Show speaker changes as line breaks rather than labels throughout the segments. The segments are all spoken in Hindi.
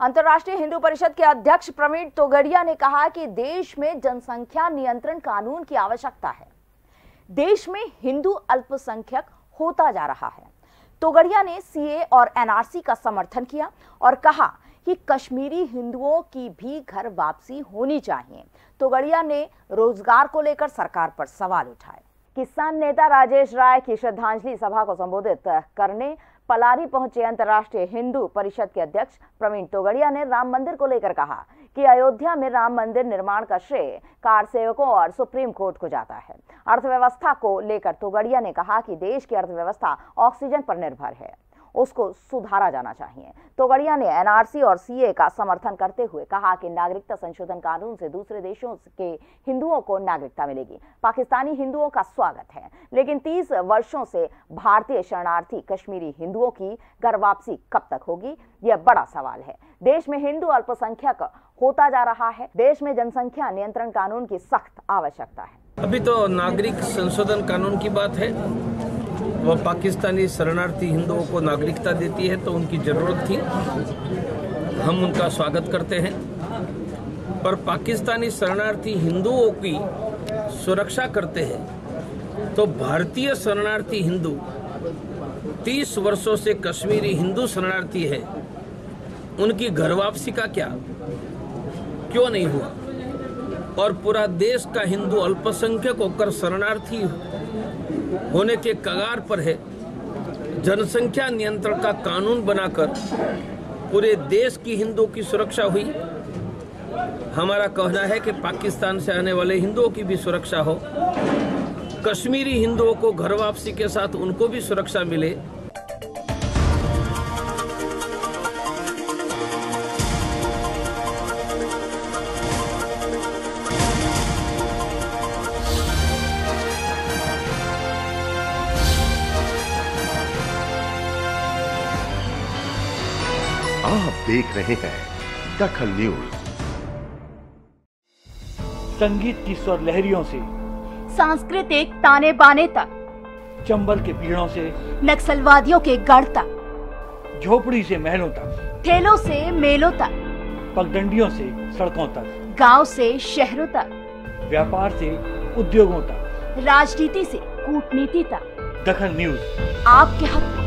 अंतर्राष्ट्रीय हिंदू परिषद के अध्यक्ष प्रवीण तोगड़िया ने कहा कि देश में जनसंख्या नियंत्रण कानून की आवश्यकता है। देश में हिंदू अल्पसंख्यक होता जा रहा है। तोगड़िया ने सीए और एनआरसी का समर्थन किया और कहा कि कश्मीरी हिंदुओं की भी घर वापसी होनी चाहिए। तोगड़िया ने रोजगार को लेकर सरकार पर सवाल उठाए। किसान नेता राजेश राय की श्रद्धांजलि सभा को संबोधित करने पलारी पहुंचे अंतर्राष्ट्रीय हिंदू परिषद के अध्यक्ष प्रवीण तोगड़िया ने राम मंदिर को लेकर कहा कि अयोध्या में राम मंदिर निर्माण का श्रेय कार सेवकों और सुप्रीम कोर्ट को जाता है। अर्थव्यवस्था को लेकर तोगड़िया ने कहा कि देश की अर्थव्यवस्था ऑक्सीजन पर निर्भर है, उसको सुधारा जाना चाहिए। तोगड़िया ने एनआरसी और सीए का समर्थन करते हुए कहा कि नागरिकता संशोधन कानून से दूसरे देशों के हिंदुओं को नागरिकता मिलेगी। पाकिस्तानी हिंदुओं का स्वागत है, लेकिन 30 वर्षों से भारतीय शरणार्थी कश्मीरी हिंदुओं की घर वापसी कब तक होगी, यह बड़ा सवाल है। देश में हिंदू अल्पसंख्यक होता जा रहा है। देश में जनसंख्या नियंत्रण कानून की सख्त आवश्यकता है।
अभी तो नागरिक संशोधन कानून की बात है। वह पाकिस्तानी शरणार्थी हिंदुओं को नागरिकता देती है, तो उनकी जरूरत थी, हम उनका स्वागत करते हैं। पर पाकिस्तानी शरणार्थी हिंदुओं की सुरक्षा करते हैं तो भारतीय शरणार्थी हिंदू 30 वर्षों से कश्मीरी हिंदू शरणार्थी है, उनकी घर वापसी का क्या क्यों नहीं हुआ? और पूरा देश का हिंदू अल्पसंख्यक होकर शरणार्थी होने के कगार पर है। जनसंख्या नियंत्रण का कानून बनाकर पूरे देश की हिंदुओं की सुरक्षा हुई। हमारा कहना है कि पाकिस्तान से आने वाले हिंदुओं की भी सुरक्षा हो, कश्मीरी हिंदुओं को घर वापसी के साथ उनको भी सुरक्षा मिले।
आप देख रहे हैं दखल न्यूज।
संगीत की स्वर लहरियों से
सांस्कृतिक ताने बाने तक,
चंबल के पीड़ों से
नक्सलवादियों के गढ़ तक,
झोपड़ी से महलों तक,
ठेलों से मेलों तक,
पगडंडियों से सड़कों तक,
गांव से शहरों तक,
व्यापार से उद्योगों तक,
राजनीति से कूटनीति तक,
दखल न्यूज
आपके हक में।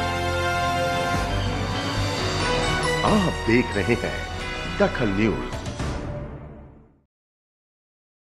आप देख रहे हैं दखल न्यूज।